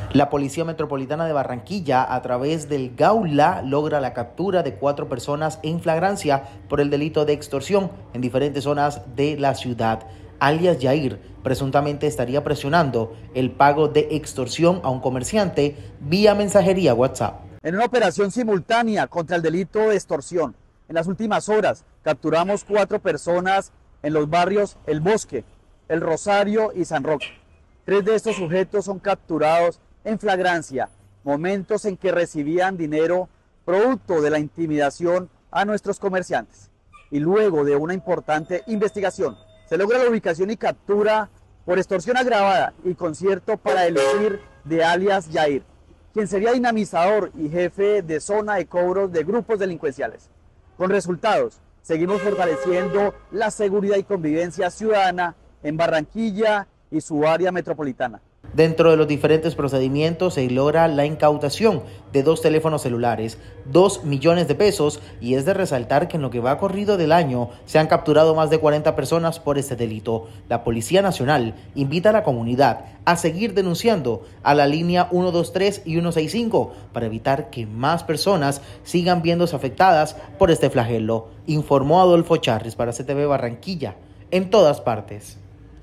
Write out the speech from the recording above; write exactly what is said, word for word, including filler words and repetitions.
La Policía Metropolitana de Barranquilla, a través del Gaula, logra la captura de cuatro personas en flagrancia por el delito de extorsión en diferentes zonas de la ciudad. Alias Yair presuntamente estaría presionando el pago de extorsión a un comerciante vía mensajería WhatsApp. En una operación simultánea contra el delito de extorsión, en las últimas horas capturamos cuatro personas en los barrios El Bosque, El Rosario y San Roque. Tres de estos sujetos son capturados en flagrancia, momentos en que recibían dinero producto de la intimidación a nuestros comerciantes. Y luego de una importante investigación, se logra la ubicación y captura por extorsión agravada y concierto para eludir de alias Yair, quien sería dinamizador y jefe de zona de cobros de grupos delincuenciales. Con resultados, seguimos fortaleciendo la seguridad y convivencia ciudadana en Barranquilla y su área metropolitana. Dentro de los diferentes procedimientos se logra la incautación de dos teléfonos celulares, dos millones de pesos, y es de resaltar que en lo que va corrido del año se han capturado más de cuarenta personas por este delito. La Policía Nacional invita a la comunidad a seguir denunciando a la línea ciento veintitrés y ciento sesenta y cinco para evitar que más personas sigan viéndose afectadas por este flagelo, informó Adolfo Charris para C T V Barranquilla, en todas partes.